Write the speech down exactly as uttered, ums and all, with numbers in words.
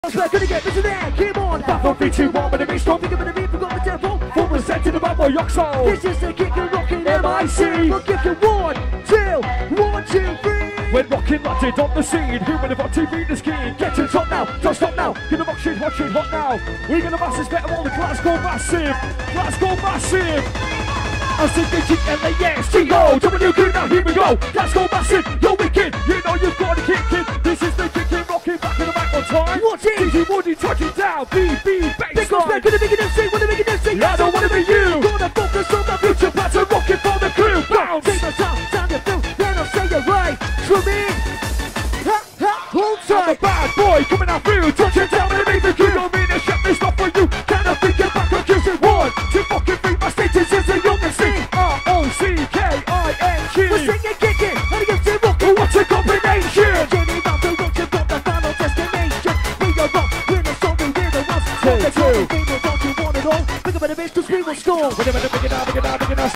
We're gonna get into there, keep on. Back on three, two, one, with a big strong. Think of the beat, forgot the tempo. Four percent to the bad boy, Yoxo. This is the kick and rockin' M I C. We're kicking one, two, one, two, three. When rockin' landed on the scene, who would have got T V the skiing? Get to the top now, don't stop now. Gonna rock shit, hot shit, hot now. We're gonna massive, better all the Glasgow massive. Glasgow massive. I said the G L A S T O. W Q now, here we go. Glasgow massive, you're wicked. You know you've got to kick it. This is the kicking, rockin' back in the back on time. Watch it. D J Woody touching down. B B baseline. Gonna make it M C, wanna make it M C. I don't wanna be you. Gonna focus on the future pattern, rockin' for the crew. Bounce. Take the time, down your through. Then I'll say it right. From in. Ha ha. Hold tight. I'm a bad boy coming out through. Touching down and make the crew. Don't mean to shut this off for you. Can I think it back on Tuesday? One, two, fucking three. My status is a young and sing. R O C K I N G. We're singing, kicking, and against the rock. What's a combination? Journey round the road, you've got the final destination. We are rock, we're the song, we're the ones. Take two. Don't you want it all? Think about the bitch, cause we will score. We're gonna make it out, make it out, make it out.